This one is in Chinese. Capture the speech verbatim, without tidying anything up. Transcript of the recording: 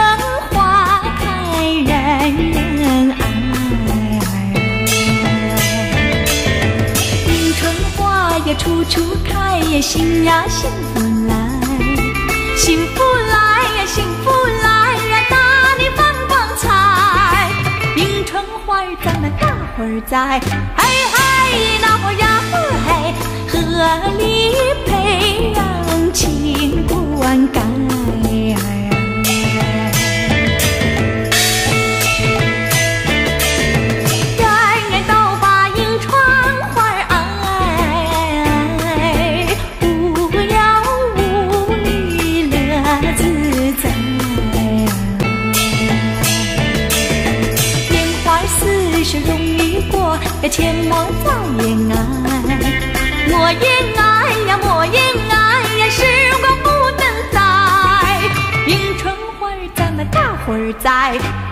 花开人人爱。迎春花呀处处开呀，心呀幸福来，幸福来呀幸福来呀，大地放光彩。迎春花儿咱们大伙儿栽，嘿嘿那伙呀嘿，合力培养情灌溉。切莫再言爱，莫言爱呀，莫言爱呀，时光不等待。迎春花儿咱们大伙儿栽。